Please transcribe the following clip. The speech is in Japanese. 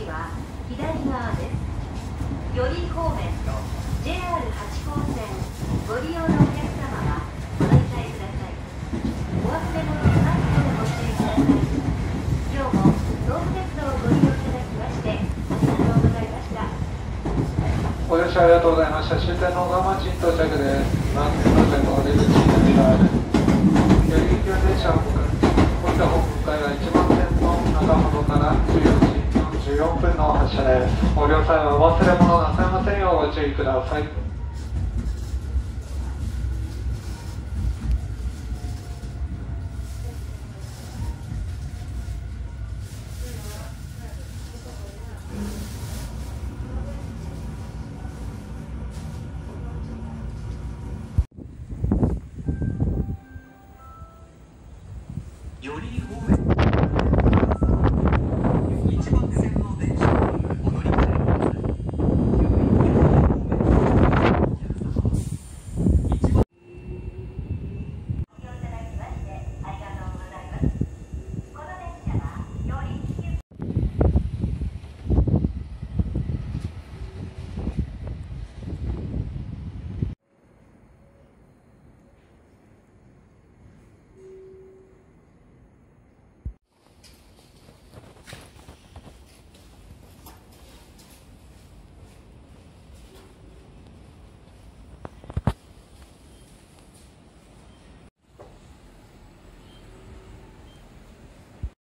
は左側です。寄居方面と JR 八高線ご利用のお客様はご乗り換えください。お忘れ物のないようご注意ください。今日も東武鉄道をご利用いただきましてありがとうございました。 ご乗車ありがとうございました。終点の小川町に到着です。南天の線の出口になります。寄居急電車を降りた方向は1番線の中ほどから14時44分の発車です。ご乗車はお忘れ物なさいませんようご注意ください。